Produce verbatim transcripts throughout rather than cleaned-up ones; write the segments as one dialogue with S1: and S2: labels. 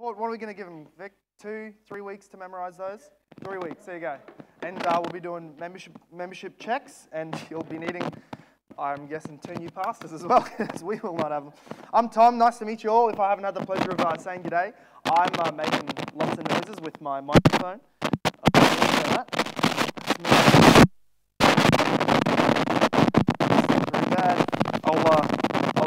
S1: What, what are we going to give them, Vic? Two, three weeks to memorize those? Three weeks, there you go. And uh, we'll be doing membership membership checks, and you'll be needing, I'm guessing, two new pastors as well, because we will not have them. I'm Tom, nice to meet you all. If I haven't had the pleasure of uh, saying g'day, I'm uh, making lots of noises with my microphone. That. Pretty bad. I'll, uh, I'll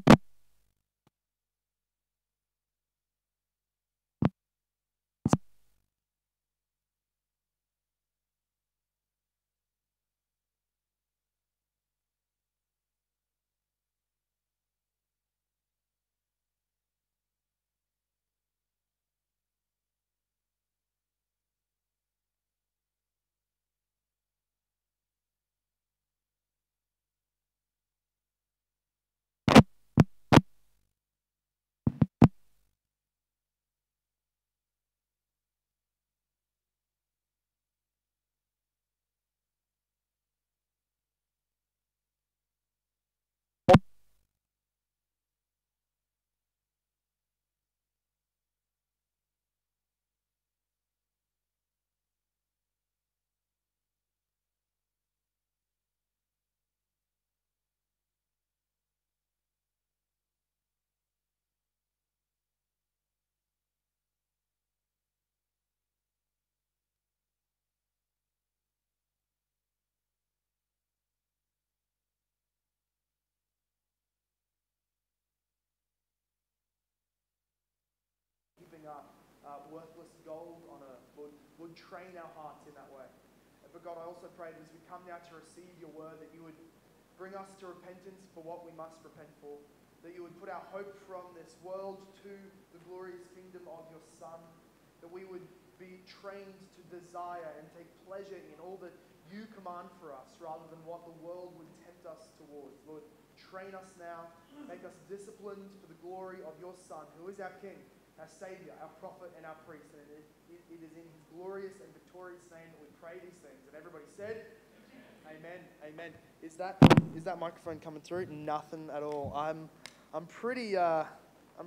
S1: up uh, worthless gold on earth. Lord, Lord, train our hearts in that way. But God, I also pray that as we come now to receive your word, that you would bring us to repentance for what we must repent for, that you would put our hope from this world to the glorious kingdom of your Son, that we would be trained to desire and take pleasure in all that you command for us rather than what the world would tempt us towards. Lord, train us now, make us disciplined for the glory of your Son, who is our King, our Saviour, our Prophet, and our Priest. And it, it, it is in his glorious and victorious name that we pray these things. And everybody said, Amen. Amen. Amen. Is that is that microphone coming through? Nothing at all. I'm I'm pretty. Uh, I'm.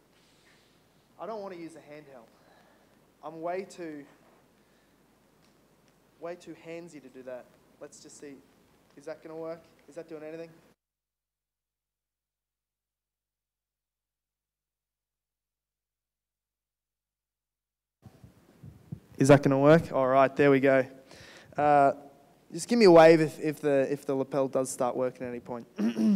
S1: I don't want to use a handheld. I'm way too. Way too handsy to do that. Let's just see. Is that going to work? Is that doing anything? Is that going to work? All right, there we go. Uh, just give me a wave if, if the if the lapel does start working at any point.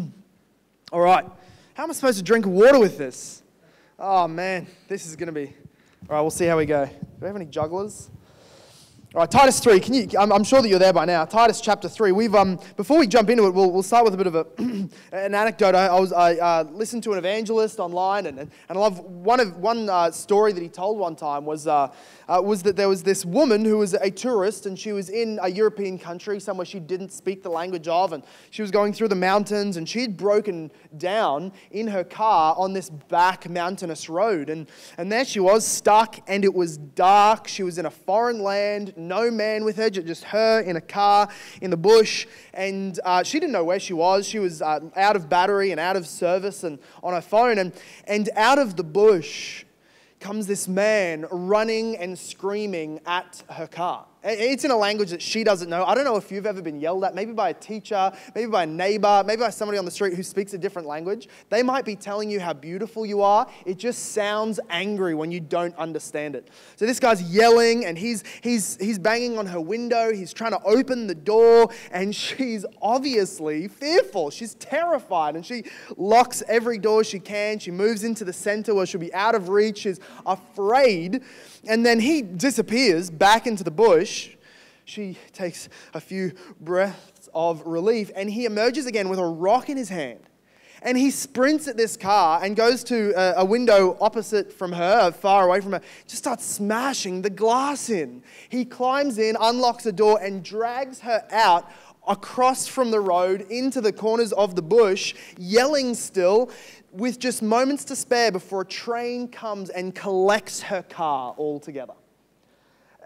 S1: All right. How am I supposed to drink water with this? Oh, man. This is going to be... All right, we'll see how we go. Do we have any jugglers? All right, Titus three. Can you? I'm, I'm sure that you're there by now. Titus chapter three. We've um before we jump into it, we'll we'll start with a bit of a an anecdote. I, I was I uh, listened to an evangelist online, and and, and I love one of one uh, story that he told one time was uh, uh was that there was this woman who was a tourist, and she was in a European country somewhere she didn't speak the language of, and she was going through the mountains, and she had broken down in her car on this back mountainous road, and and there she was stuck, and it was dark. She was in a foreign land. No man with her, just her in a car in the bush, and uh, she didn't know where she was. She was uh, out of battery and out of service and on her phone, and, and out of the bush comes this man running and screaming at her car. It's in a language that she doesn't know. I don't know if you've ever been yelled at, maybe by a teacher, maybe by a neighbor, maybe by somebody on the street who speaks a different language. They might be telling you how beautiful you are. It just sounds angry when you don't understand it. So this guy's yelling, and he's he's he's banging on her window. He's trying to open the door, and she's obviously fearful. She's terrified, and she locks every door she can. She moves into the center where she'll be out of reach. She's afraid. And then he disappears back into the bush. She takes a few breaths of relief, and he emerges again with a rock in his hand. And he sprints at this car and goes to a, a window opposite from her, far away from her, just starts smashing the glass in. He climbs in, unlocks the door, and drags her out across from the road into the corners of the bush, yelling still, with just moments to spare before a train comes and collects her car altogether.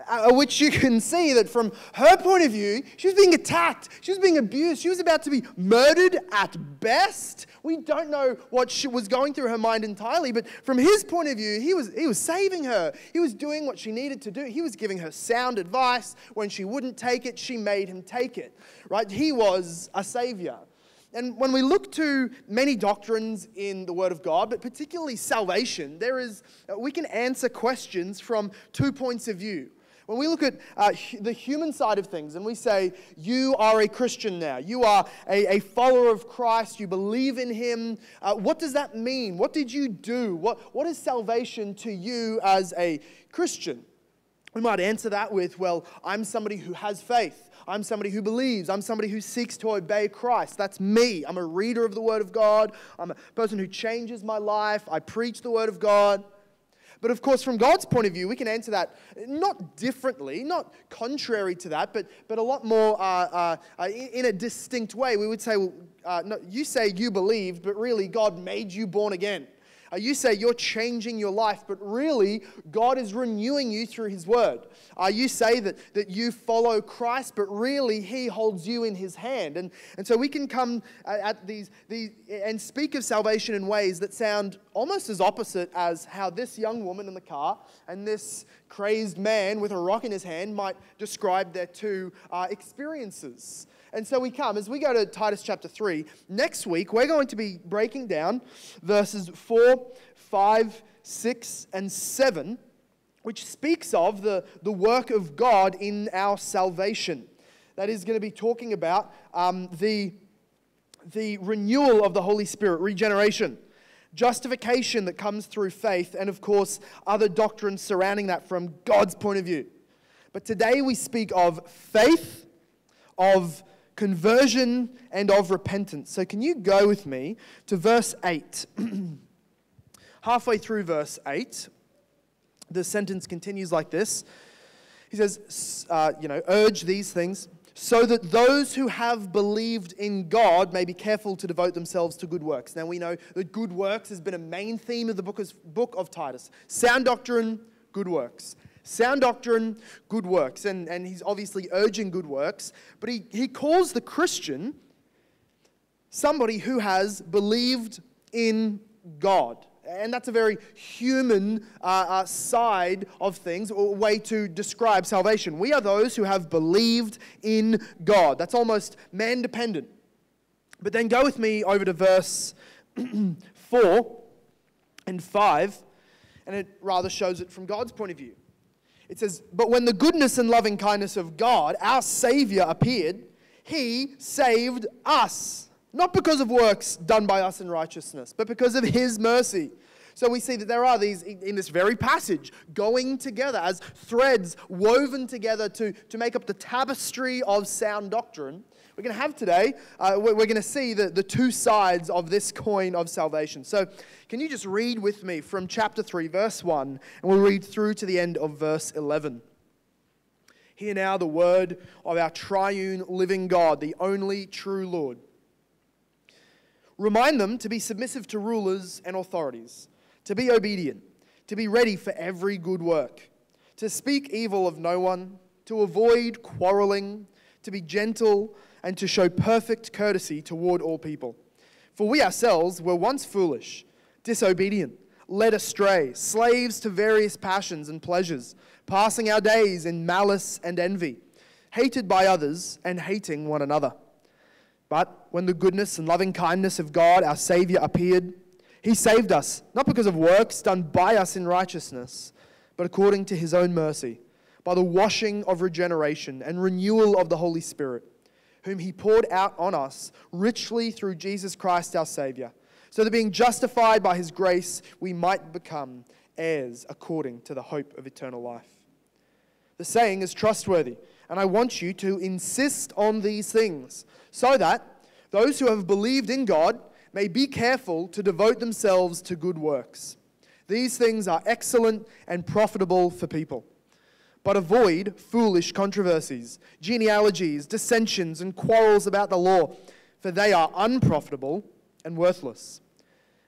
S1: uh, which you can see that from her point of view, she was being attacked, she was being abused, she was about to be murdered at best. We don't know what she was going through her mind entirely, but from his point of view, he was, he was saving her. He was doing what she needed to do. He was giving her sound advice. When she wouldn't take it, she made him take it, right? He was a savior. And when we look to many doctrines in the Word of God, but particularly salvation, there is, we can answer questions from two points of view. When we look at uh, the human side of things and we say, you are a Christian now, you are a, a follower of Christ, you believe in Him, uh, what does that mean? What did you do? What, what is salvation to you as a Christian? We might answer that with, well, I'm somebody who has faith. I'm somebody who believes. I'm somebody who seeks to obey Christ. That's me. I'm a reader of the Word of God. I'm a person who changes my life. I preach the Word of God. But of course, from God's point of view, we can answer that not differently, not contrary to that, but, but a lot more uh, uh, in a distinct way. We would say, well, uh, no, you say you believed, but really God made you born again. Uh, you say you're changing your life, but really God is renewing you through His Word. Uh, you say that, that you follow Christ, but really He holds you in His hand. And, and so we can come at these, these and speak of salvation in ways that sound almost as opposite as how this young woman in the car and this crazed man with a rock in his hand might describe their two uh, experiences. And so we come, as we go to Titus chapter three, next week we're going to be breaking down verses four, five, six, and seven, which speaks of the, the work of God in our salvation. That is going to be talking about um, the, the renewal of the Holy Spirit, regeneration, justification that comes through faith, and of course other doctrines surrounding that from God's point of view. But today we speak of faith, of conversion, and of repentance. So can you go with me to verse eight? Halfway through verse eight, the sentence continues like this. He says, uh, you know, urge these things, so that those who have believed in God may be careful to devote themselves to good works. Now we know that good works has been a main theme of the book of, book of Titus. Sound doctrine, good works. Sound doctrine, good works. And, and he's obviously urging good works, but he, he calls the Christian somebody who has believed in God. And that's a very human uh, uh, side of things, or way to describe salvation. We are those who have believed in God. That's almost man-dependent. But then go with me over to verse four and five, and it rather shows it from God's point of view. It says, but when the goodness and loving kindness of God, our Savior, appeared, He saved us. Not because of works done by us in righteousness, but because of His mercy. So we see that there are these, in this very passage, going together as threads woven together to, to make up the tapestry of sound doctrine. We're going to have today, uh, we're going to see the, the two sides of this coin of salvation. So can you just read with me from chapter three, verse one, and we'll read through to the end of verse eleven. Hear now the word of our triune living God, the only true Lord. Remind them to be submissive to rulers and authorities, to be obedient, to be ready for every good work, to speak evil of no one, to avoid quarreling, to be gentle, and to show perfect courtesy toward all people. For we ourselves were once foolish, disobedient, led astray, slaves to various passions and pleasures, passing our days in malice and envy, hated by others and hating one another. But when the goodness and loving kindness of God, our Savior, appeared, He saved us, not because of works done by us in righteousness, but according to His own mercy, by the washing of regeneration and renewal of the Holy Spirit, whom He poured out on us richly through Jesus Christ our Savior, so that being justified by His grace, we might become heirs according to the hope of eternal life. The saying is trustworthy, and I want you to insist on these things, so that those who have believed in God may be careful to devote themselves to good works. These things are excellent and profitable for people. But avoid foolish controversies, genealogies, dissensions, and quarrels about the law, for they are unprofitable and worthless.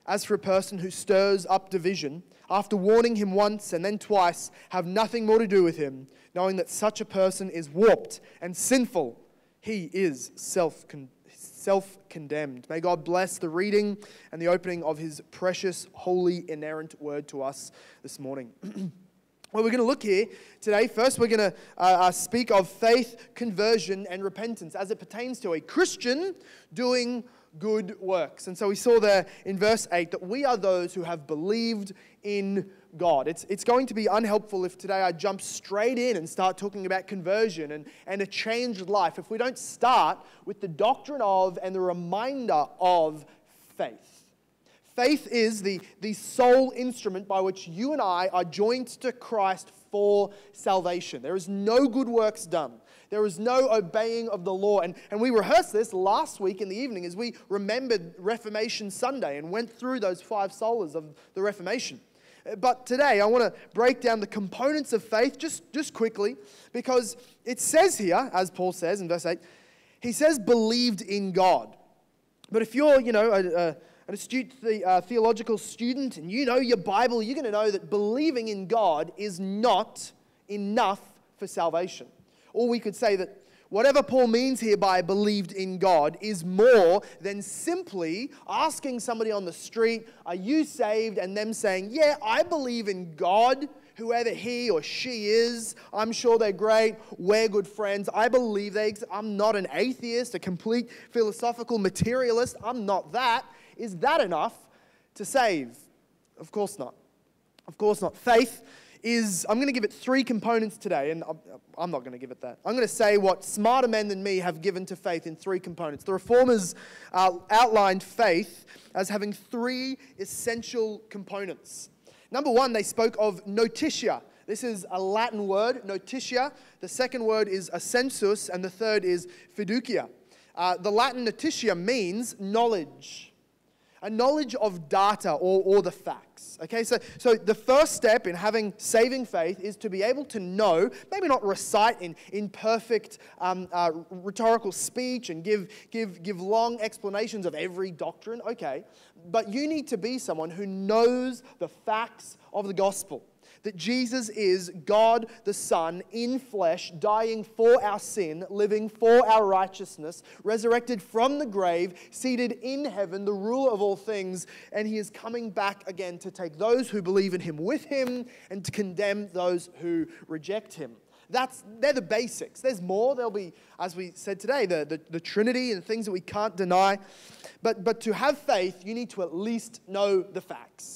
S1: As for a person who stirs up division, after warning him once and then twice, have nothing more to do with him, knowing that such a person is warped and sinful. He is self-condemned. Self-condemned. May God bless the reading and the opening of His precious, holy, inerrant word to us this morning. Well, we're going to look here today. First, we're going to uh, uh, speak of faith, conversion, and repentance as it pertains to a Christian doing good works. And so we saw there in verse eight that we are those who have believed in God. It's, it's going to be unhelpful if today I jump straight in and start talking about conversion and, and a changed life if we don't start with the doctrine of and the reminder of faith. Faith is the, the sole instrument by which you and I are joined to Christ for salvation. There is no good works done. There is no obeying of the law. And, and we rehearsed this last week in the evening as we remembered Reformation Sunday and went through those five solas of the Reformation. But today I want to break down the components of faith just, just quickly, because it says here, as Paul says in verse eight, he says believed in God. But if you're, you know, a, a, an astute the, uh, theological student and you know your Bible, you're going to know that believing in God is not enough for salvation. Or we could say that whatever Paul means here by believed in God is more than simply asking somebody on the street, are you saved? And them saying, yeah, I believe in God, whoever he or she is. I'm sure they're great. We're good friends. I believe they exist. I'm not an atheist, a complete philosophical materialist. I'm not that. Is that enough to save? Of course not. Of course not. Faith is, I'm going to give it three components today, and I'm not going to give it that. I'm going to say what smarter men than me have given to faith in three components. The Reformers uh, outlined faith as having three essential components. Number one, they spoke of notitia. This is a Latin word, notitia. The second word is assensus, and the third is fiducia. Uh, the Latin notitia means knowledge. A knowledge of data or, or the facts. Okay, so, so the first step in having saving faith is to be able to know, maybe not recite in, in perfect um, uh, rhetorical speech and give, give, give long explanations of every doctrine, okay, but you need to be someone who knows the facts of the gospel. That Jesus is God the Son in flesh, dying for our sin, living for our righteousness, resurrected from the grave, seated in heaven, the ruler of all things, and he is coming back again to take those who believe in him with him and to condemn those who reject him. That's, they're the basics. There's more. There'll be, as we said today, the, the, the Trinity and things that we can't deny. But, but to have faith, you need to at least know the facts.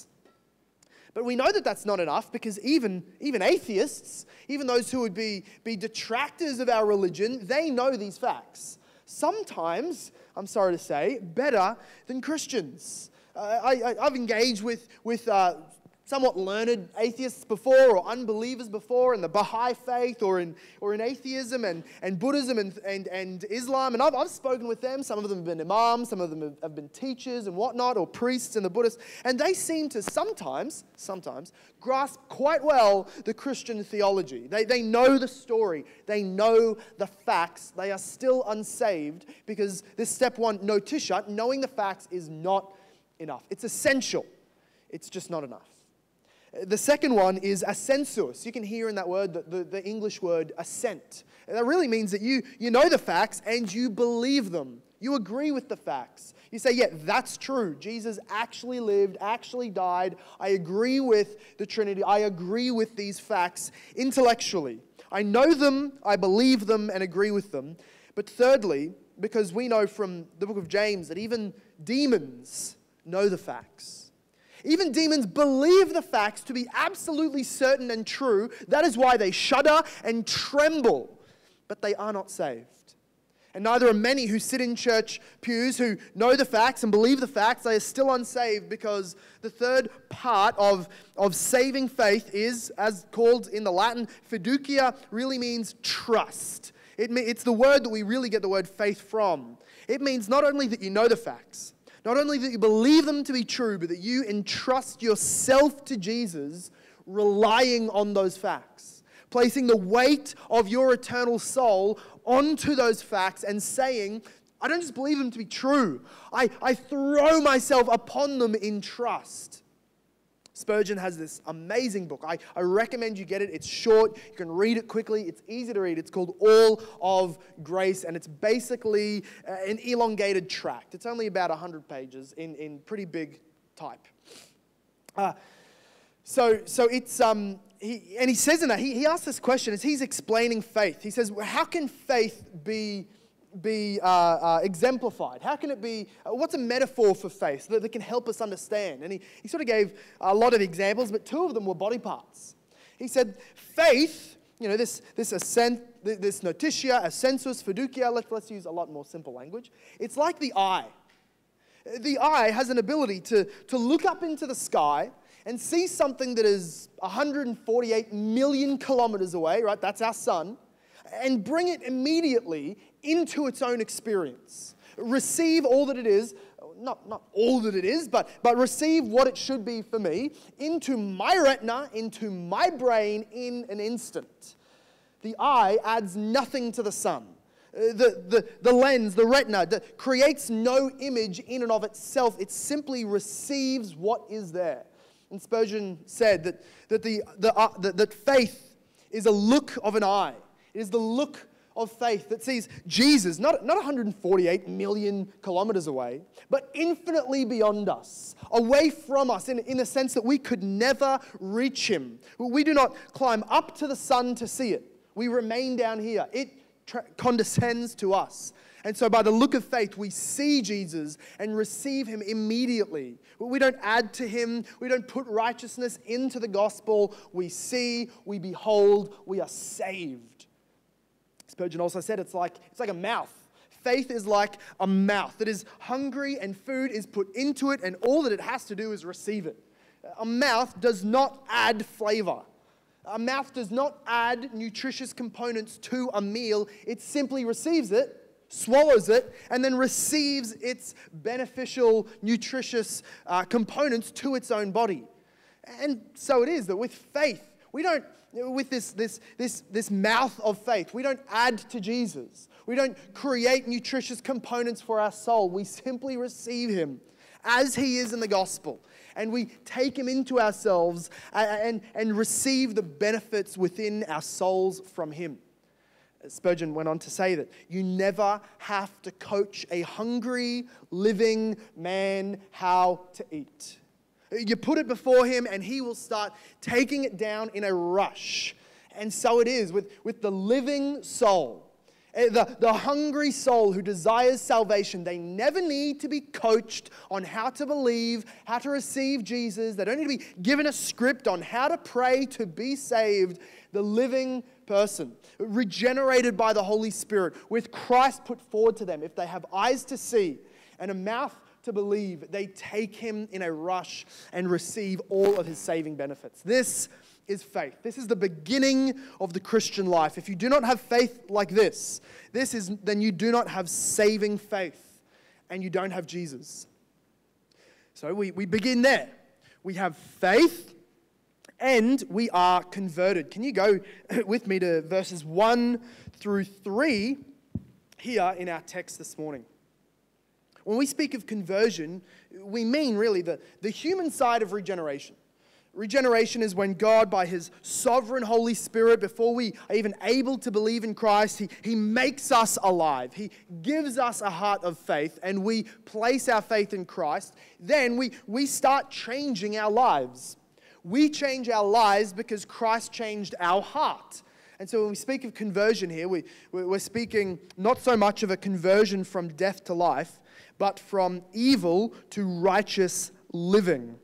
S1: But we know that that's not enough because even, even atheists, even those who would be, be detractors of our religion, they know these facts. Sometimes, I'm sorry to say, better than Christians. Uh, I, I, I've engaged with, with uh, somewhat learned atheists before, or unbelievers before, in the Baha'i faith, or in or in atheism and, and Buddhism and, and, and Islam. And I've, I've spoken with them. Some of them have been imams, some of them have, have been teachers and whatnot, or priests in the Buddhists. And they seem to sometimes, sometimes, grasp quite well the Christian theology. They, they know the story. They know the facts. They are still unsaved because this step one, notitia, knowing the facts, is not enough. It's essential. It's just not enough. The second one is assensus. You can hear in that word the, the, the English word assent. And that really means that you, you know the facts and you believe them. You agree with the facts. You say, yeah, that's true. Jesus actually lived, actually died. I agree with the Trinity. I agree with these facts intellectually. I know them, I believe them, and agree with them. But thirdly, because we know from the book of James that even demons know the facts. Even demons believe the facts to be absolutely certain and true. That is why they shudder and tremble, but they are not saved. And neither are many who sit in church pews who know the facts and believe the facts. They are still unsaved because the third part of, of saving faith is, as called in the Latin, fiducia, really means trust. It, it's the word that we really get the word faith from. It means not only that you know the facts, not only that you believe them to be true, but that you entrust yourself to Jesus, relying on those facts, placing the weight of your eternal soul onto those facts and saying, I don't just believe them to be true. I, I throw myself upon them in trust. Spurgeon has this amazing book. I, I recommend you get it. It's short. You can read it quickly. It's easy to read. It's called All of Grace, and it's basically uh, an elongated tract. It's only about one hundred pages in, in pretty big type. Uh, so so it's... um he, and he says in that, he, he asks this question as he's explaining faith. He says, how can faith be... be uh, uh, exemplified? How can it be, uh, what's a metaphor for faith that, that can help us understand? And he, he sort of gave a lot of examples, but two of them were body parts. He said, faith, you know, this this ascent, this notitia, ascensus, fiducia, let's, let's use a lot more simple language. It's like the eye. The eye has an ability to, to look up into the sky and see something that is one hundred forty-eight million kilometers away, right? That's our sun. And bring it immediately into its own experience. Receive all that it is, not, not all that it is, but, but receive what it should be for me into my retina, into my brain in an instant. The eye adds nothing to the sun. The, the, the lens, the retina, the, creates no image in and of itself. It simply receives what is there. And Spurgeon said that, that, the, the, uh, that, that faith is a look of an eye. It is the look of faith that sees Jesus, not, not one hundred forty-eight million kilometers away, but infinitely beyond us, away from us, in, in the sense that we could never reach him. We do not climb up to the sun to see it. We remain down here. It tra- condescends to us. And so by the look of faith, we see Jesus and receive him immediately. We don't add to him. We don't put righteousness into the gospel. We see, we behold, we are saved. Spurgeon also said it's like, it's like a mouth. Faith is like a mouth that is hungry and food is put into it and all that it has to do is receive it. A mouth does not add flavor. A mouth does not add nutritious components to a meal. It simply receives it, swallows it, and then receives its beneficial, nutritious uh, components to its own body. And so it is that with faith, we don't, with this, this, this, this mouth of faith, we don't add to Jesus. We don't create nutritious components for our soul. We simply receive him as he is in the gospel. And we take him into ourselves and, and, and receive the benefits within our souls from him. Spurgeon went on to say that you never have to coach a hungry, living man how to eat. You put it before him and he will start taking it down in a rush. And so it is with, with the living soul. The, the hungry soul who desires salvation, they never need to be coached on how to believe, how to receive Jesus. They don't need to be given a script on how to pray to be saved. The living person, regenerated by the Holy Spirit, with Christ put forward to them, if they have eyes to see and a mouth to believe, they take him in a rush and receive all of his saving benefits. This is faith. This is the beginning of the Christian life. If you do not have faith like this, this is then you do not have saving faith and you don't have Jesus. So we, we begin there. We have faith and we are converted. Can you go with me to verses one through three here in our text this morning? When we speak of conversion, we mean really the, the human side of regeneration. Regeneration is when God, by his sovereign Holy Spirit, before we are even able to believe in Christ, he, he makes us alive. He gives us a heart of faith, and we place our faith in Christ. Then we, we start changing our lives. We change our lives because Christ changed our heart. And so when we speak of conversion here, we, we're speaking not so much of a conversion from death to life, but from evil to righteous living.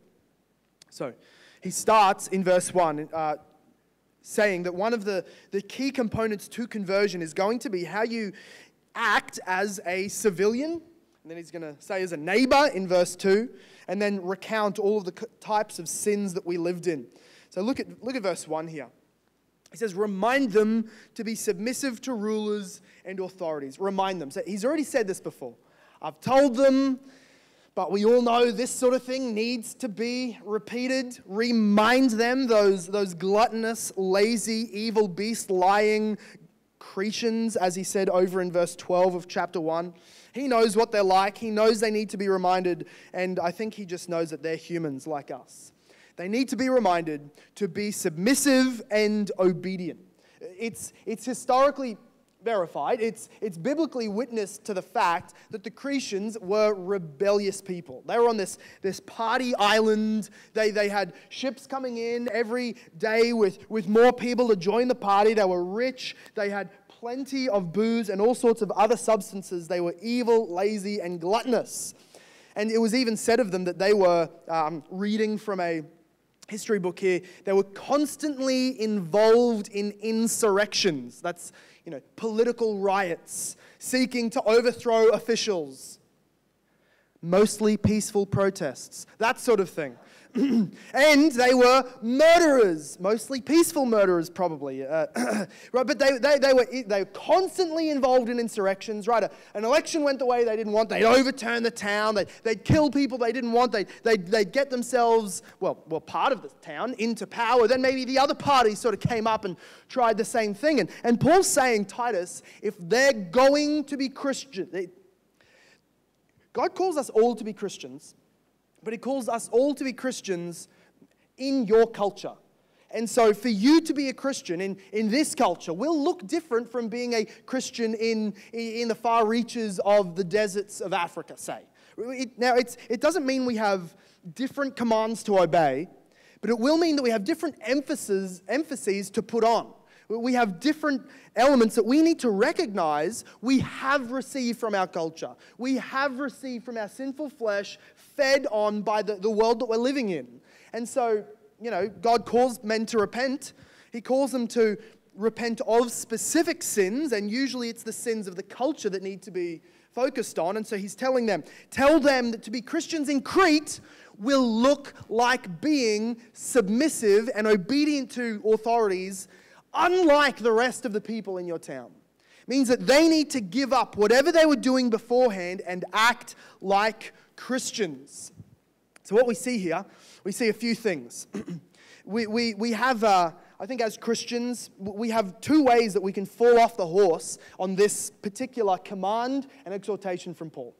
S1: So he starts in verse one, uh, saying that one of the, the key components to conversion is going to be how you act as a civilian. And then he's going to say as a neighbor in verse two, and then recount all of the types of sins that we lived in. So look at, look at verse one here. He says, remind them to be submissive to rulers and authorities. Remind them. So he's already said this before. I've told them, but we all know this sort of thing needs to be repeated. Remind them, those, those gluttonous, lazy, evil beast, lying Cretians, as he said over in verse twelve of chapter one. He knows what they're like. He knows they need to be reminded. And I think he just knows that they're humans like us. They need to be reminded to be submissive and obedient. It's, it's historically verified. It's, it's biblically witnessed to the fact that the Cretans were rebellious people. They were on this, this party island. They, they had ships coming in every day with, with more people to join the party. They were rich. They had plenty of booze and all sorts of other substances. They were evil, lazy, and gluttonous. And it was even said of them that they were, um, reading from a history book here, they were constantly involved in insurrections. That's, you know, political riots, seeking to overthrow officials. Mostly peaceful protests, that sort of thing. And they were murderers, mostly peaceful murderers probably. Uh, right, but they, they, they, were, they were constantly involved in insurrections, right? A, an election went the way they didn't want. They'd overturn the town. They'd, they'd kill people they didn't want. They'd, they'd, they'd get themselves, well, well, part of the town into power. Then maybe the other party sort of came up and tried the same thing. And, and Paul's saying, Titus, if they're going to be Christian, they, God calls us all to be Christians, but he calls us all to be Christians in your culture. And so for you to be a Christian in, in this culture will look different from being a Christian in, in the far reaches of the deserts of Africa, say. It, now, it's, it doesn't mean we have different commands to obey, but it will mean that we have different emphases, emphases to put on. We have different elements that we need to recognize we have received from our culture. We have received from our sinful flesh, fed on by the, the world that we're living in. And so, you know, God calls men to repent. He calls them to repent of specific sins, and usually it's the sins of the culture that need to be focused on. And so he's telling them, tell them that to be Christians in Crete will look like being submissive and obedient to authorities, unlike the rest of the people in your town. It means that they need to give up whatever they were doing beforehand and act like Christians. So what we see here, we see a few things. we, we, we have, uh, I think as Christians, we have two ways that we can fall off the horse on this particular command and exhortation from Paul.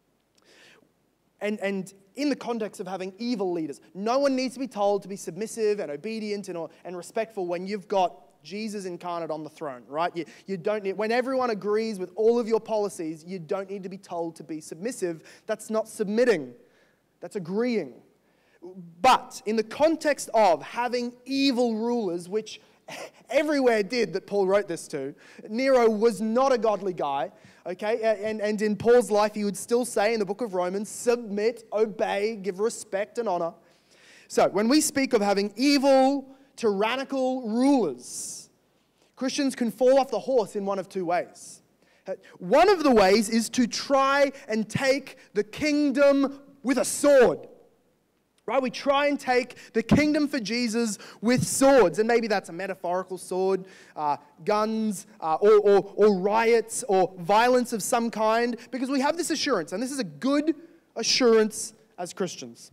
S1: And, and in the context of having evil leaders, no one needs to be told to be submissive and obedient and, and respectful when you've got Jesus incarnate on the throne, right? You, you don't need, when everyone agrees with all of your policies, you don't need to be told to be submissive. That's not submitting. That's agreeing. But in the context of having evil rulers, which everywhere did that Paul wrote this to, Nero was not a godly guy, okay? And, and in Paul's life, he would still say in the book of Romans, submit, obey, give respect and honor. So when we speak of having evil, tyrannical rulers, Christians can fall off the horse in one of two ways. One of the ways is to try and take the kingdom with a sword. Right? We try and take the kingdom for Jesus with swords. And maybe that's a metaphorical sword, uh, guns, uh, or, or, or riots, or violence of some kind. Because we have this assurance, and this is a good assurance as Christians.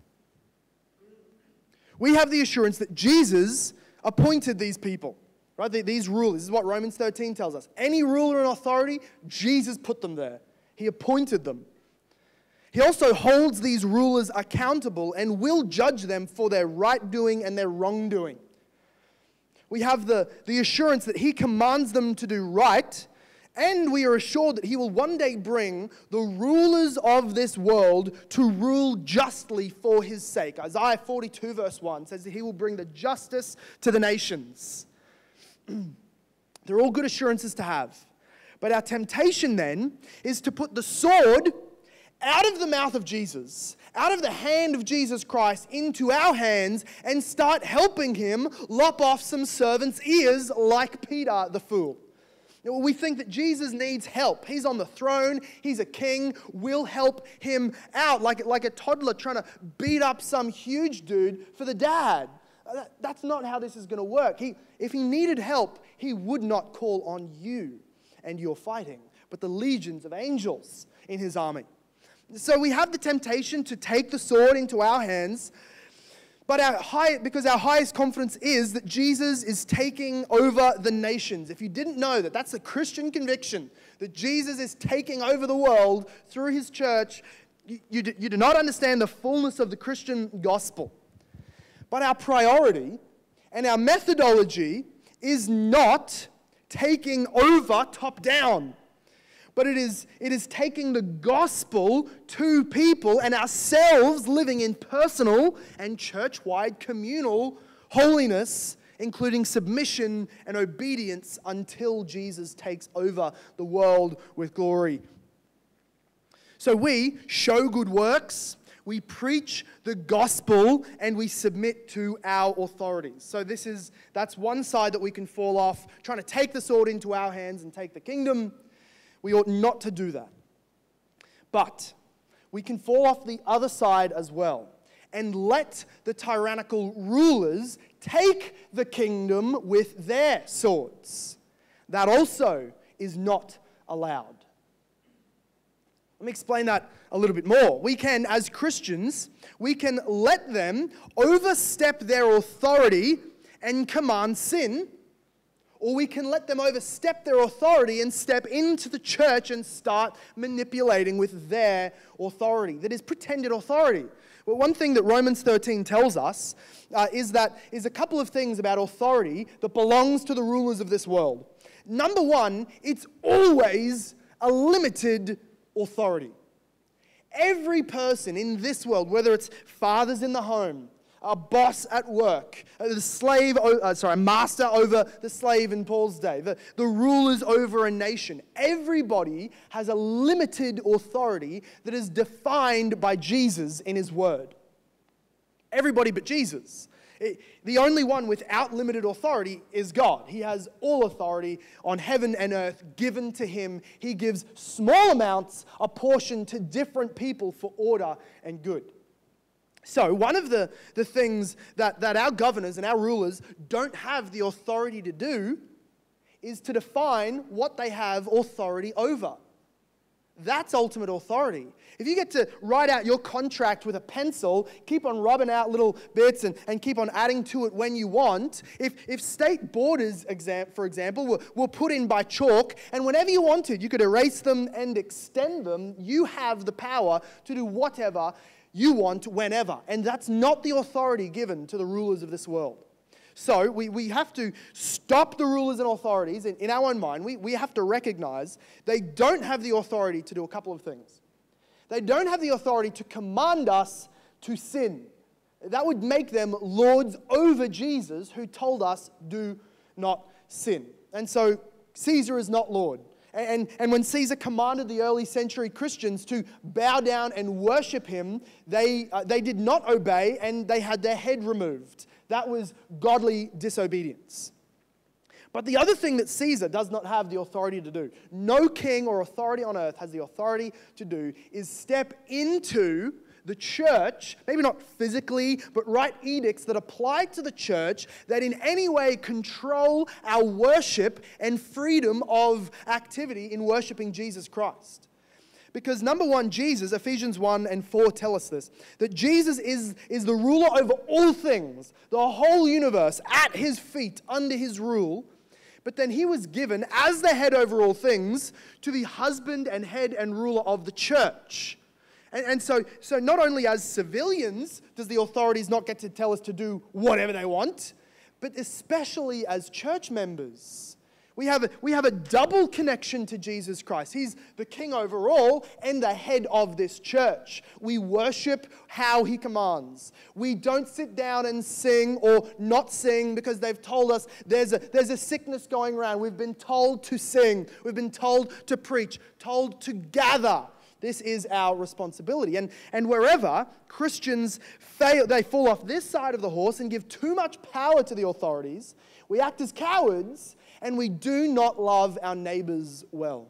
S1: We have the assurance that Jesus appointed these people, right? These rulers. This is what Romans thirteen tells us. Any ruler and authority, Jesus put them there. He appointed them. He also holds these rulers accountable and will judge them for their right doing and their wrongdoing. We have the, the assurance that he commands them to do right, and we are assured that he will one day bring the rulers of this world to rule justly for his sake. Isaiah forty-two verse one says that he will bring the justice to the nations. They're all good assurances to have. But our temptation then is to put the sword out of the mouth of Jesus, out of the hand of Jesus Christ, into our hands and start helping him lop off some servants' ears like Peter the fool. We think that Jesus needs help. He's on the throne. He's a king. We'll help him out like, like a toddler trying to beat up some huge dude for the dad. That's not how this is going to work. He, if he needed help, he would not call on you and your fighting, but the legions of angels in his army. So we have the temptation to take the sword into our hands, But our high, because our highest confidence is that Jesus is taking over the nations. If you didn't know that, that's a Christian conviction, that Jesus is taking over the world through his church. You, you, do, you do not understand the fullness of the Christian gospel. But our priority and our methodology is not taking over top down. But it is, it is taking the gospel to people and ourselves living in personal and church-wide communal holiness, including submission and obedience until Jesus takes over the world with glory. So we show good works, we preach the gospel, and we submit to our authorities. So this is, that's one side that we can fall off, trying to take the sword into our hands and take the kingdom. We ought not to do that. But we can fall off the other side as well and let the tyrannical rulers take the kingdom with their swords. That also is not allowed. Let me explain that a little bit more. We can, as Christians, we can let them overstep their authority and command sin, or we can let them overstep their authority and step into the church and start manipulating with their authority. That is pretended authority. Well, one thing that Romans thirteen tells us uh, is that is a couple of things about authority that belongs to the rulers of this world. Number one, it's always a limited authority. Every person in this world, whether it's fathers in the home, a boss at work, the slave, uh, sorry, master over the slave in Paul's day, the, the rulers over a nation. Everybody has a limited authority that is defined by Jesus in his word. Everybody but Jesus. It, the only one without limited authority is God. He has all authority on heaven and earth given to him. He gives small amounts apportioned to different people for order and good. So one of the, the things that, that our governors and our rulers don't have the authority to do is to define what they have authority over. That's ultimate authority. If you get to write out your contract with a pencil, keep on rubbing out little bits and, and keep on adding to it when you want, if, if state borders, exam, for example, were, were put in by chalk, and whenever you wanted, you could erase them and extend them, you have the power to do whatever you want whenever. And that's not the authority given to the rulers of this world. So we, we have to stop the rulers and authorities in, in our own mind. We, we have to recognize they don't have the authority to do a couple of things. They don't have the authority to command us to sin. That would make them lords over Jesus, who told us, do not sin. And so Caesar is not Lord. And, and when Caesar commanded the early century Christians to bow down and worship him, they, uh, they did not obey and they had their head removed. That was godly disobedience. But the other thing that Caesar does not have the authority to do, no king or authority on earth has the authority to do, is step into the church, maybe not physically, but write edicts that apply to the church that in any way control our worship and freedom of activity in worshiping Jesus Christ. Because number one, Jesus, Ephesians one and four tell us this, that Jesus is, is the ruler over all things, the whole universe at his feet, under his rule. But then he was given, as the head over all things, to be husband and head and ruler of the church. And, and so, so not only as civilians does the authorities not get to tell us to do whatever they want, but especially as church members. We have, a, we have a double connection to Jesus Christ. He's the king over all and the head of this church. We worship how he commands. We don't sit down and sing or not sing because they've told us there's a, there's a sickness going around. We've been told to sing. We've been told to preach, told to gather. This is our responsibility. And, and wherever Christians fail, they fall off this side of the horse and give too much power to the authorities, we act as cowards and we do not love our neighbors well.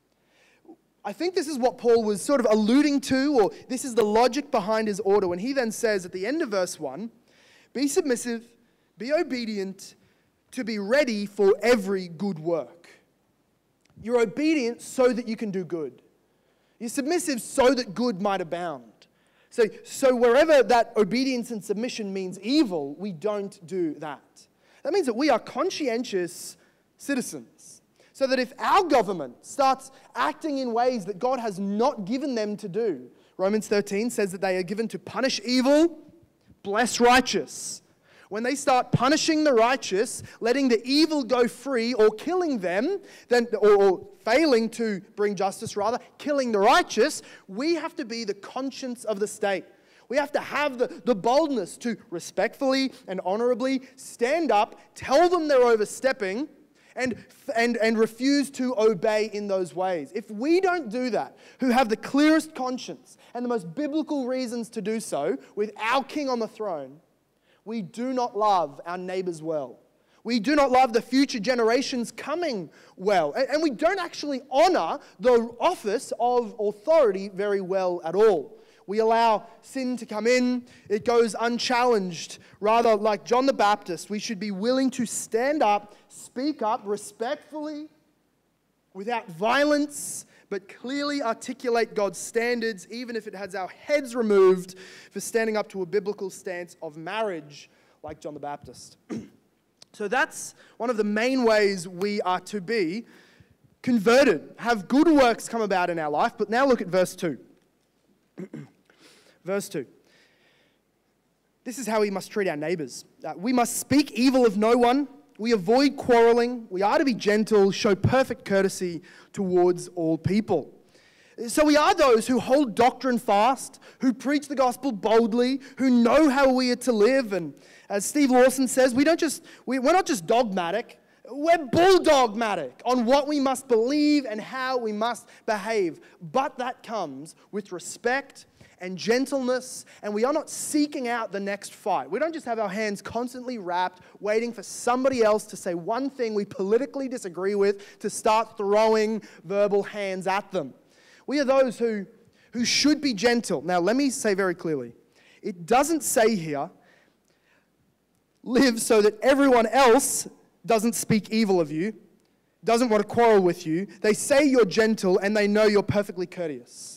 S1: I think this is what Paul was sort of alluding to, or this is the logic behind his order when he then says at the end of verse one, be submissive, be obedient, to be ready for every good work. You're obedient so that you can do good. You're submissive so that good might abound. So, so wherever that obedience and submission means evil, we don't do that. That means that we are conscientious citizens. So that if our government starts acting in ways that God has not given them to do, Romans thirteen says that they are given to punish evil, bless righteous. When they start punishing the righteous, letting the evil go free, or killing them, then, or, or failing to bring justice, rather, killing the righteous, we have to be the conscience of the state. We have to have the, the boldness to respectfully and honorably stand up, tell them they're overstepping, and, and, and refuse to obey in those ways. If we don't do that, who have the clearest conscience and the most biblical reasons to do so, with our king on the throne, we do not love our neighbors well. We do not love the future generations coming well. And, and we don't actually honor the office of authority very well at all. We allow sin to come in. It goes unchallenged. Rather, like John the Baptist, we should be willing to stand up, speak up respectfully, without violence, but clearly articulate God's standards, even if it has our heads removed for standing up to a biblical stance of marriage, like John the Baptist. So that's one of the main ways we are to be converted, have good works come about in our life. But now look at verse two. Verse two. This is how we must treat our neighbors. Uh, we must speak evil of no one. We avoid quarreling. We are to be gentle, show perfect courtesy towards all people. So we are those who hold doctrine fast, who preach the gospel boldly, who know how we are to live. And as Steve Lawson says, we don't just, we, we're not just dogmatic. We're bulldogmatic on what we must believe and how we must behave. But that comes with respect and gentleness, and we are not seeking out the next fight. We don't just have our hands constantly wrapped, waiting for somebody else to say one thing we politically disagree with to start throwing verbal hands at them. We are those who, who should be gentle. Now, let me say very clearly, it doesn't say here, live so that everyone else doesn't speak evil of you, doesn't want to quarrel with you. They say you're gentle and they know you're perfectly courteous.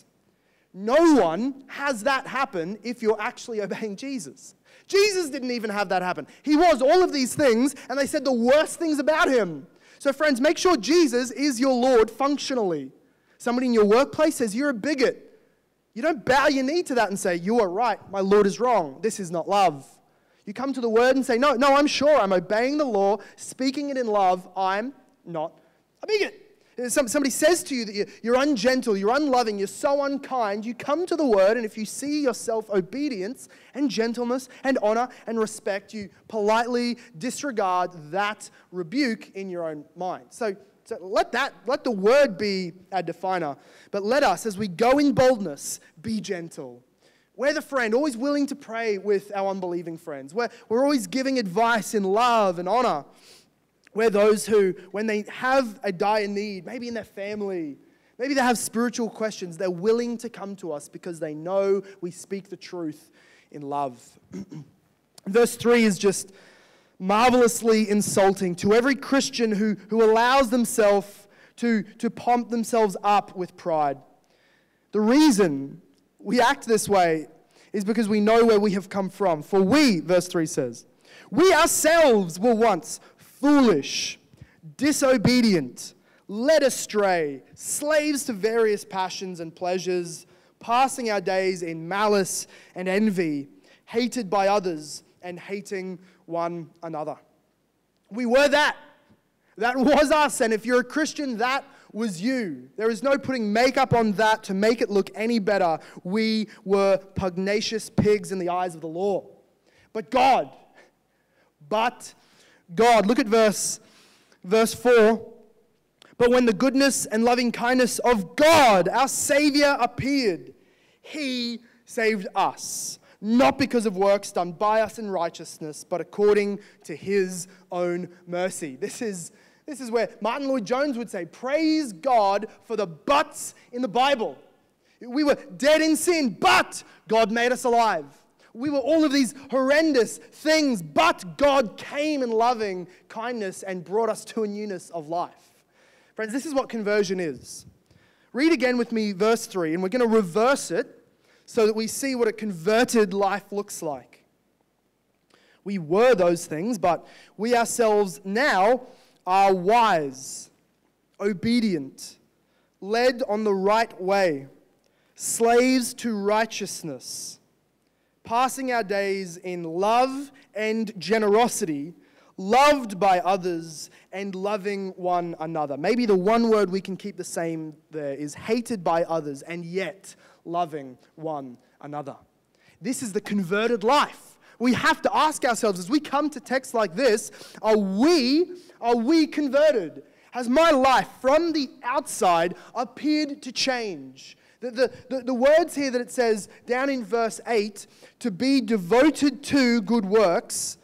S1: No one has that happen if you're actually obeying Jesus. Jesus didn't even have that happen. He was all of these things, and they said the worst things about him. So friends, make sure Jesus is your Lord functionally. Somebody in your workplace says you're a bigot. You don't bow your knee to that and say, you are right, my Lord is wrong. This is not love. You come to the word and say, no, no, I'm sure I'm obeying the law, speaking it in love. I'm not a bigot. Somebody says to you that you're ungentle, you're unloving, you're so unkind. You come to the word, and if you see yourself obedience and gentleness and honor and respect, you politely disregard that rebuke in your own mind. So, so let that, let the word be our definer. But let us, as we go in boldness, be gentle. We're the friend, always willing to pray with our unbelieving friends. We're, we're always giving advice in love and honor. We're those who, when they have a dire need, maybe in their family, maybe they have spiritual questions, they're willing to come to us because they know we speak the truth in love. Verse three is just marvelously insulting to every Christian who, who allows themselves to, to pump themselves up with pride. The reason we act this way is because we know where we have come from. For we, verse three says, we ourselves were once foolish, disobedient, led astray, slaves to various passions and pleasures, passing our days in malice and envy, hated by others and hating one another. We were that. That was us. And if you're a Christian, that was you. There is no putting makeup on that to make it look any better. We were pugnacious pigs in the eyes of the law. But God, but God, look at verse, verse four. But when the goodness and loving kindness of God, our Savior, appeared, He saved us, not because of works done by us in righteousness, but according to His own mercy. This is, this is where Martin Lloyd-Jones would say, praise God for the buts in the Bible. We were dead in sin, but God made us alive. We were all of these horrendous things, but God came in loving kindness and brought us to a newness of life. Friends, this is what conversion is. Read again with me verse three, and we're going to reverse it so that we see what a converted life looks like. We were those things, but we ourselves now are wise, obedient, led on the right way, slaves to righteousness, passing our days in love and generosity, loved by others and loving one another. Maybe the one word we can keep the same there is hated by others and yet loving one another. This is the converted life. We have to ask ourselves as we come to texts like this, are we, are we converted? Has my life from the outside appeared to change? The, the, the, the words here that it says down in verse eight, to be devoted to good works,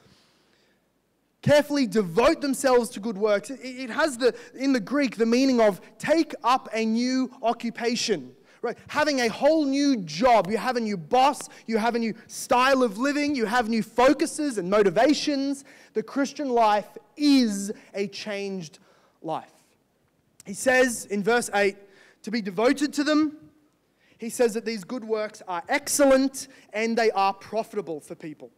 S1: carefully devote themselves to good works. It, it has the, in the Greek, the meaning of take up a new occupation. Right? Having a whole new job. You have a new boss. You have a new style of living. You have new focuses and motivations. The Christian life is a changed life. He says in verse eight, to be devoted to them. He says that these good works are excellent and they are profitable for people.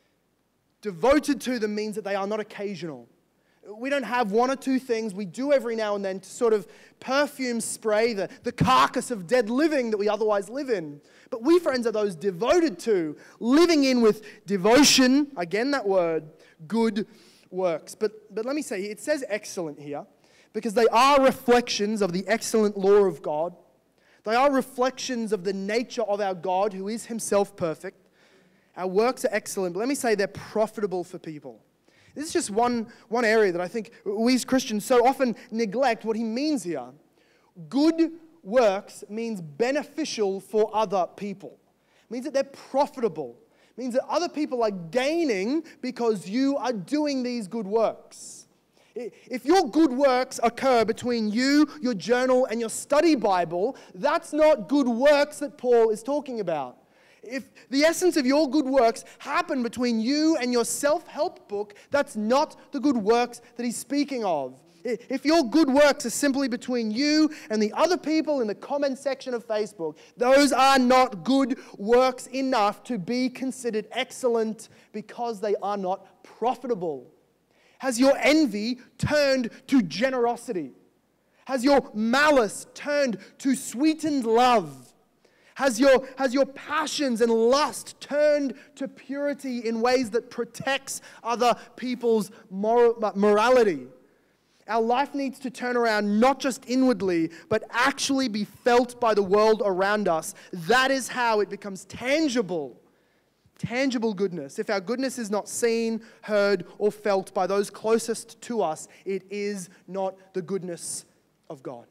S1: Devoted to them means that they are not occasional. We don't have one or two things we do every now and then to sort of perfume spray the, the carcass of dead living that we otherwise live in. But we, friends, are those devoted to, living in with devotion, again that word, good works. But, but let me say, it says excellent here because they are reflections of the excellent law of God. They are reflections of the nature of our God who is himself perfect. Our works are excellent, but let me say they're profitable for people. This is just one, one area that I think we as Christians so often neglect what he means here. Good works means beneficial for other people. It means that they're profitable. It means that other people are gaining because you are doing these good works. If your good works occur between you, your journal, and your study Bible, that's not good works that Paul is talking about. If the essence of your good works happen between you and your self-help book, that's not the good works that he's speaking of. If your good works are simply between you and the other people in the comment section of Facebook, those are not good works enough to be considered excellent because they are not profitable. Has your envy turned to generosity? Has your malice turned to sweetened love? Has your, has your passions and lust turned to purity in ways that protects other people's moral, morality? Our life needs to turn around not just inwardly, but actually be felt by the world around us. That is how it becomes tangible. Tangible goodness. If our goodness is not seen, heard, or felt by those closest to us, it is not the goodness of God.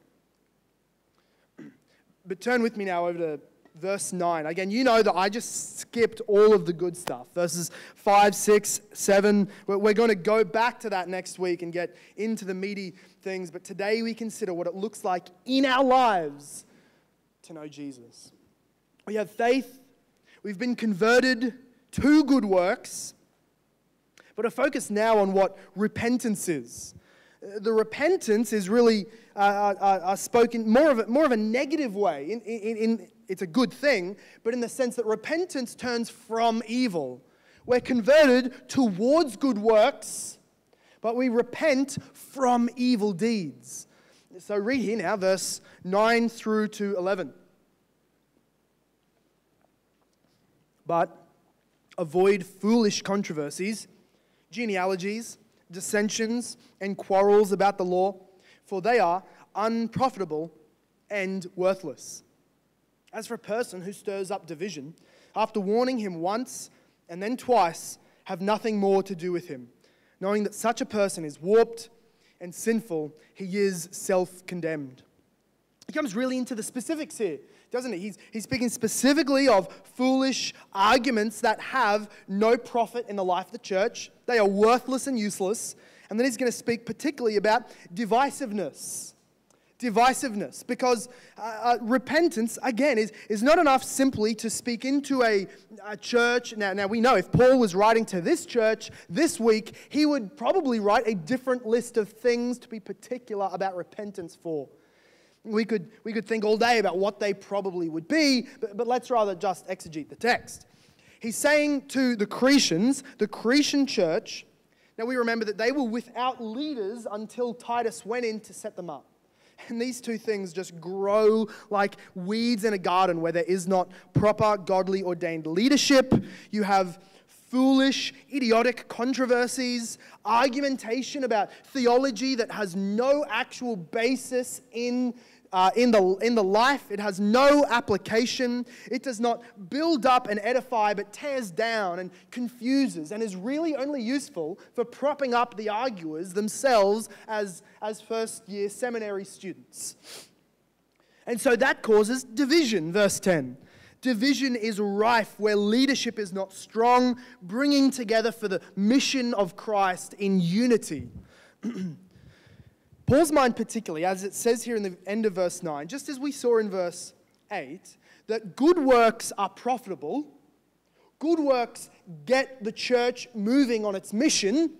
S1: But turn with me now over to verse nine. Again, you know that I just skipped all of the good stuff. Verses five, six, seven. We're going to go back to that next week and get into the meaty things. But today we consider what it looks like in our lives to know Jesus. We have faith. We've been converted to good works. But I focus now on what repentance is. The repentance is really uh, uh, uh, spoken more of a, more of a negative way. In, in, in, it's a good thing, but in the sense that repentance turns from evil. We're converted towards good works, but we repent from evil deeds. So read here now, verse nine through to eleven. But avoid foolish controversies, genealogies, dissensions, and quarrels about the law, for they are unprofitable and worthless. As for a person who stirs up division, after warning him once and then twice, have nothing more to do with him, knowing that such a person is warped and sinful, he is self-condemned. He comes really into the specifics here, doesn't he? He's, he's speaking specifically of foolish arguments that have no profit in the life of the church. They are worthless and useless. And then he's going to speak particularly about divisiveness. Divisiveness. Because uh, uh, repentance, again, is, is not enough simply to speak into a, a church. Now, now, we know if Paul was writing to this church this week, he would probably write a different list of things to be particular about repentance for. We could, we could think all day about what they probably would be, but, but let's rather just exegete the text. He's saying to the Cretans, the Cretan church, now we remember that they were without leaders until Titus went in to set them up. And these two things just grow like weeds in a garden where there is not proper, godly, ordained leadership. You have foolish, idiotic controversies, argumentation about theology that has no actual basis in, uh, in, the, in the life. It has no application. It does not build up and edify, but tears down and confuses and is really only useful for propping up the arguers themselves as, as first-year seminary students. And so that causes division, verse ten. Division is rife where leadership is not strong, bringing together for the mission of Christ in unity. Paul's mind particularly, as it says here in the end of verse nine, just as we saw in verse eight, that good works are profitable, good works get the church moving on its mission.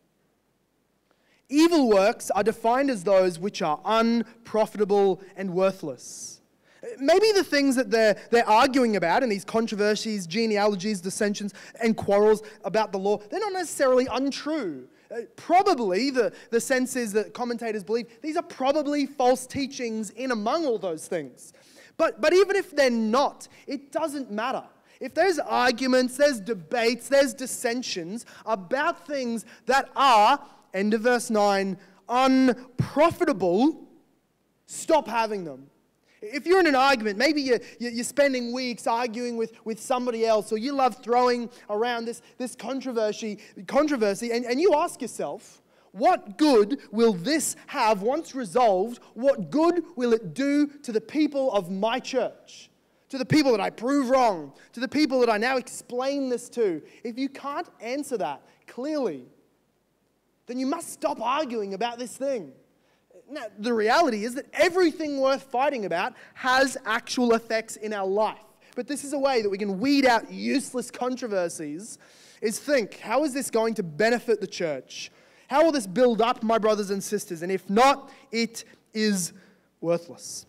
S1: Evil works are defined as those which are unprofitable and worthless. Maybe the things that they're, they're arguing about in these controversies, genealogies, dissensions, and quarrels about the law, they're not necessarily untrue. Uh, probably, the, the sense is that commentators believe, these are probably false teachings in among all those things. But, but even if they're not, it doesn't matter. If there's arguments, there's debates, there's dissensions about things that are, end of verse nine, unprofitable, stop having them. If you're in an argument, maybe you're, you're spending weeks arguing with, with somebody else, or you love throwing around this, this controversy, controversy and, and you ask yourself, what good will this have once resolved? What good will it do to the people of my church? To the people that I prove wrong? To the people that I now explain this to? If you can't answer that clearly, then you must stop arguing about this thing. Now, the reality is that everything worth fighting about has actual effects in our life. But this is a way that we can weed out useless controversies, is think, how is this going to benefit the church? How will this build up my brothers and sisters? And if not, it is worthless.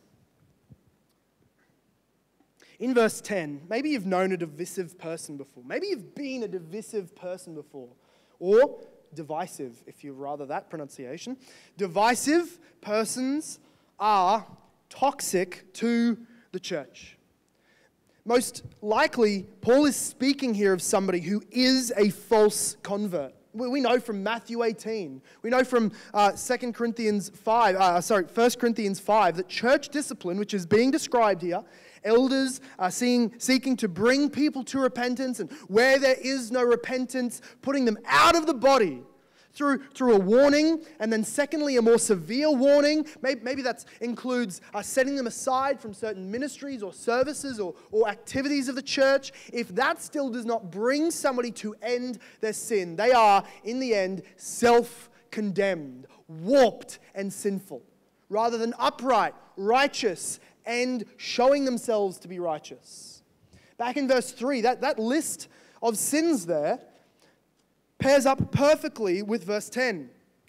S1: In verse ten, maybe you've known a divisive person before. Maybe you've been a divisive person before. Or divisive, if you rather that pronunciation. Divisive persons are toxic to the church. Most likely, Paul is speaking here of somebody who is a false convert. We know from Matthew eighteen, we know from uh, Second Corinthians five, uh, sorry, First Corinthians five, that church discipline, which is being described here, elders are seeing, seeking to bring people to repentance, and where there is no repentance, putting them out of the body through, through a warning, and then secondly, a more severe warning. Maybe, maybe that includes uh, setting them aside from certain ministries or services or, or activities of the church. If that still does not bring somebody to end their sin, they are, in the end, self-condemned, warped, and sinful, rather than upright, righteous, and showing themselves to be righteous. Back in verse three, that, that list of sins there pairs up perfectly with verse ten.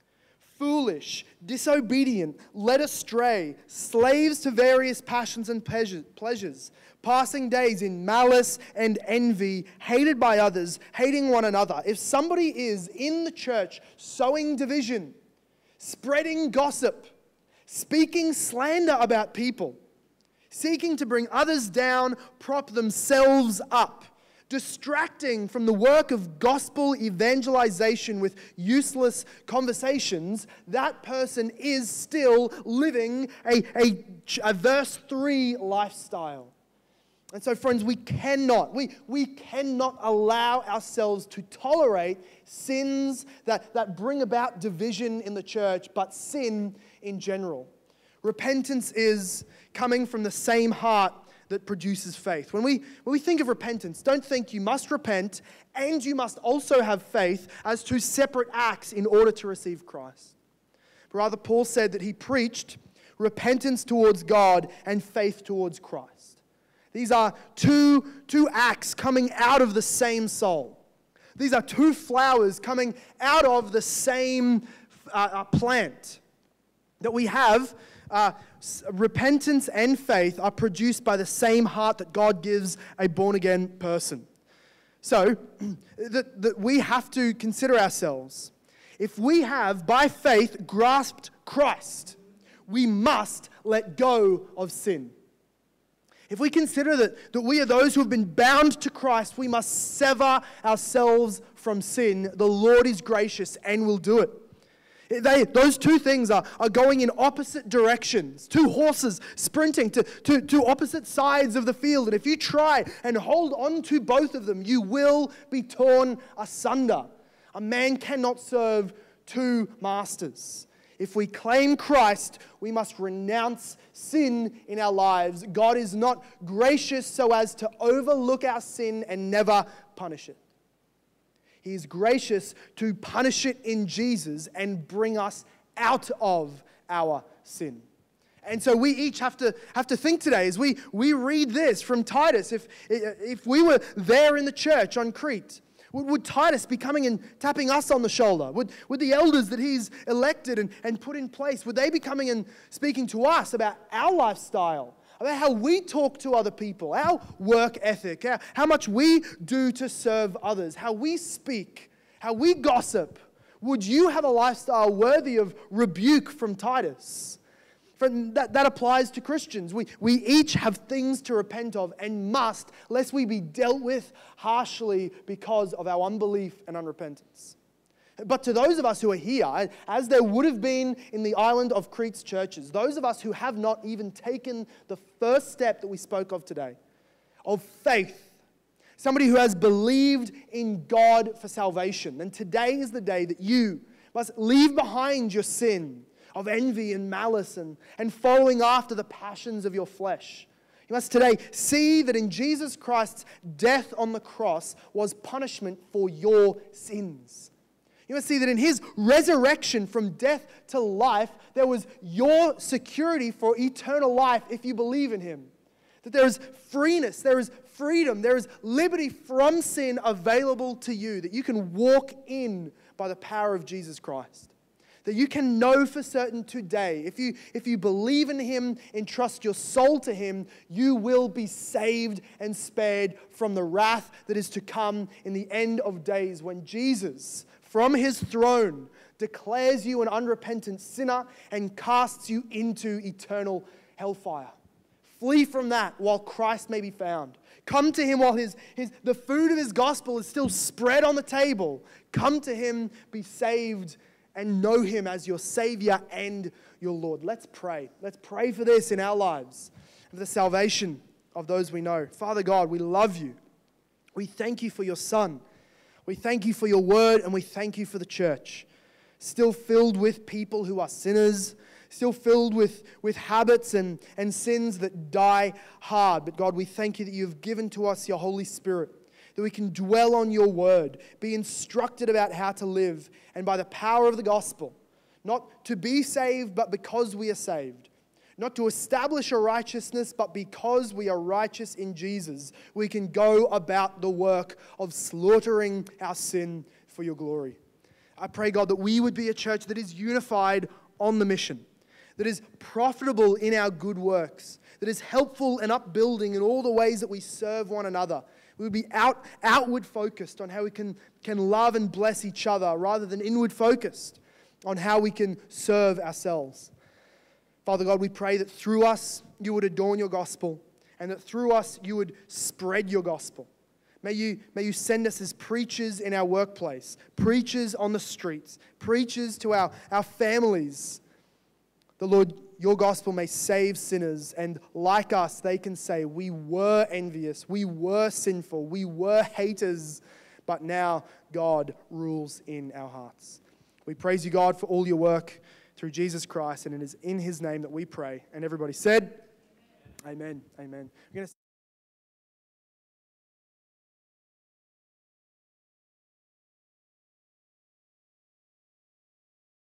S1: Foolish, disobedient, led astray, slaves to various passions and pleasures, passing days in malice and envy, hated by others, hating one another. If somebody is in the church sowing division, spreading gossip, speaking slander about people, seeking to bring others down, prop themselves up, distracting from the work of gospel evangelization with useless conversations, that person is still living a, a, a verse three lifestyle. And so, friends, we cannot, we, we cannot allow ourselves to tolerate sins that, that bring about division in the church, but sin in general. Repentance is coming from the same heart that produces faith. When we, when we think of repentance, don't think you must repent and you must also have faith as two separate acts in order to receive Christ. But rather, Paul said that he preached repentance towards God and faith towards Christ. These are two, two acts coming out of the same soul. These are two flowers coming out of the same uh, uh, plant that we have. uh, repentance and faith are produced by the same heart that God gives a born-again person. So, that, that we have to consider ourselves. If we have, by faith, grasped Christ, we must let go of sin. If we consider that, that we are those who have been bound to Christ, we must sever ourselves from sin. The Lord is gracious and will do it. They, those two things are, are going in opposite directions. Two horses sprinting to, to, to opposite sides of the field. And if you try and hold on to both of them, you will be torn asunder. A man cannot serve two masters. If we claim Christ, we must renounce sin in our lives. God is not gracious so as to overlook our sin and never punish it. He is gracious to punish it in Jesus and bring us out of our sin. And so we each have to have to think today as we, we read this from Titus. If, if we were there in the church on Crete, would, would Titus be coming and tapping us on the shoulder? Would, would the elders that he's elected and, and put in place, would they be coming and speaking to us about our lifestyle? About how we talk to other people, our work ethic, how, how much we do to serve others, how we speak, how we gossip. Would you have a lifestyle worthy of rebuke from Titus? From that, that applies to Christians. We, we each have things to repent of and must, lest we be dealt with harshly because of our unbelief and unrepentance. But to those of us who are here, as there would have been in the island of Crete's churches, those of us who have not even taken the first step that we spoke of today, of faith, somebody who has believed in God for salvation, then today is the day that you must leave behind your sin of envy and malice and, and following after the passions of your flesh. You must today see that in Jesus Christ's death on the cross was punishment for your sins. You must see that in His resurrection from death to life, there was your security for eternal life if you believe in Him. That there is freeness, there is freedom, there is liberty from sin available to you, that you can walk in by the power of Jesus Christ. That you can know for certain today, if you, if you believe in Him, entrust your soul to Him, you will be saved and spared from the wrath that is to come in the end of days when Jesus, from His throne, declares you an unrepentant sinner and casts you into eternal hellfire. Flee from that while Christ may be found. Come to Him while his, his, the food of His gospel is still spread on the table. Come to Him, be saved, and know Him as your Savior and your Lord. Let's pray. Let's pray for this in our lives, and for the salvation of those we know. Father God, we love You. We thank You for Your Son. We thank You for Your word, and we thank You for the church. Still filled with people who are sinners, still filled with, with habits and, and sins that die hard. But God, we thank You that You have given to us Your Holy Spirit, that we can dwell on Your word, be instructed about how to live, and by the power of the gospel, not to be saved, but because we are saved. Not to establish a righteousness, but because we are righteous in Jesus, we can go about the work of slaughtering our sin for Your glory. I pray, God, that we would be a church that is unified on the mission, that is profitable in our good works, that is helpful and upbuilding in all the ways that we serve one another. We would be out, outward focused on how we can, can love and bless each other rather than inward focused on how we can serve ourselves. Father God, we pray that through us You would adorn Your gospel, and that through us You would spread Your gospel. May you, may you send us as preachers in our workplace, preachers on the streets, preachers to our, our families. The Lord, Your gospel may save sinners, and like us, they can say, we were envious, we were sinful, we were haters, but now God rules in our hearts. We praise You, God, for all Your work through Jesus Christ, and it is in His name that we pray. And everybody said, Amen. Amen. Amen. We're going to